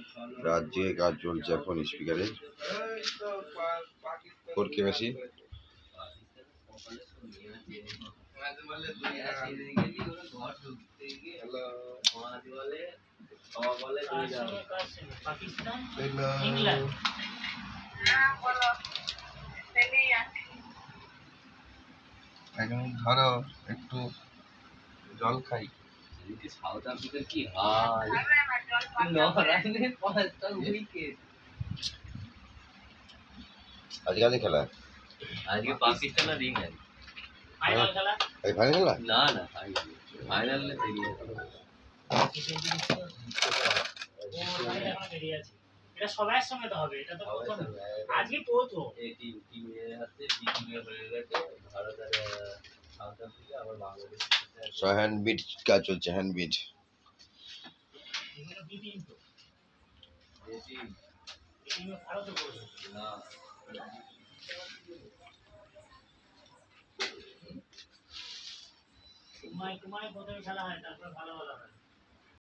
রাত জেগে কাজ চলছে এখন স্পিকারে। ওর কে বেশি ধরো একটু জল খাই। সাউথ আফ্রিকার কি হাল, আজকাল খেলা আজকে পাকিস্তান আর ইংল্যান্ড ফাইনাল খেলা না না ফাইনালে বেরিয়ে এটা সবার সঙ্গে তো হবে, এটা তো প্রথম আজকে প্রথম এই টিমে আছে টিমে হয়ে গেছে ভারত আর সাউথ আফ্রিকা আবার বাংলাদেশ হ্যান্ড বিট কাজ চলছে, হ্যান্ড বিট। এগুলো বিপিন তো এই টিম এগুলো ভারত করবে না তোমায় প্রথমে খেলা হয়, তারপর ভালো হয়।